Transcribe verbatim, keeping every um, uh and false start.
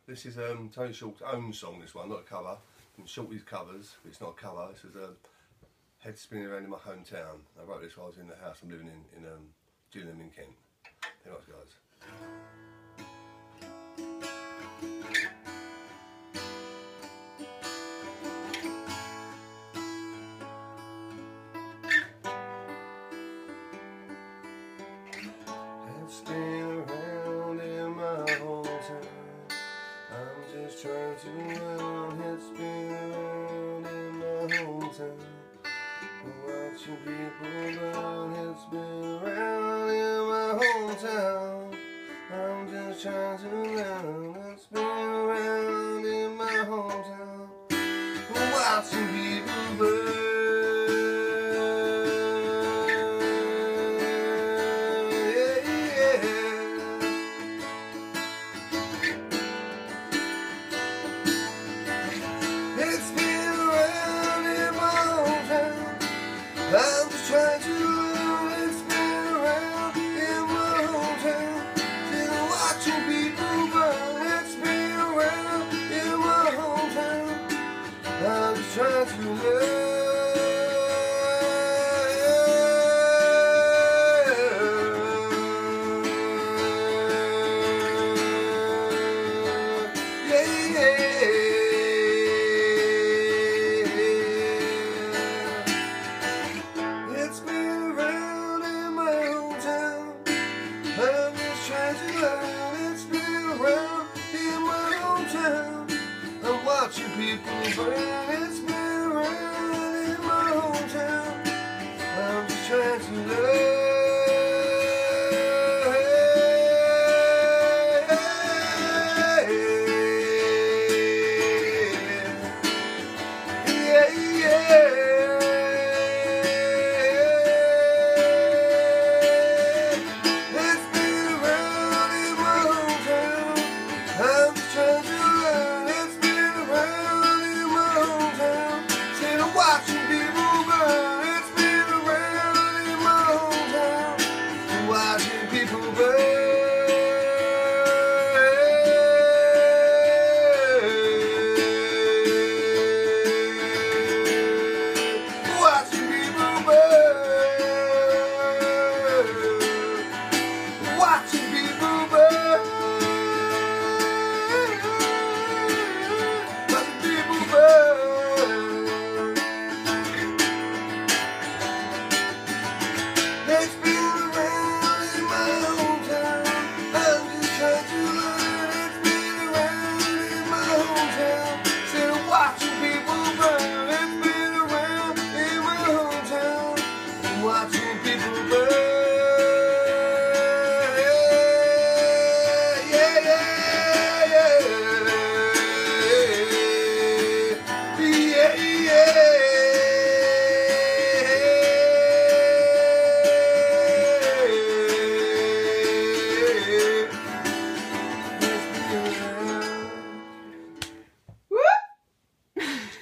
This is um, Tony Short's own song, this one, not a cover. And Shorty's covers, but it's not a cover. This is a head spinning around in my hometown. I wrote this while I was in the house I'm living in, in um, Gillingham in Kent. Here it goes. Head spinning around in my hometown. I'm just trying to run, head spin around in my hometown. Watching people run, head spin around in my hometown. I'm just trying to run, head spin around in my hometown. Watching people burn. It's been around in my hometown. I'm just trying to run. It's been around in my hometown. Still watching people burn. It's been around in my hometown. I'm just trying to learn. Yeah, yeah. It's been around in my hometown. I'm just trying to learn. It's been around in my hometown. I'm watching people burn.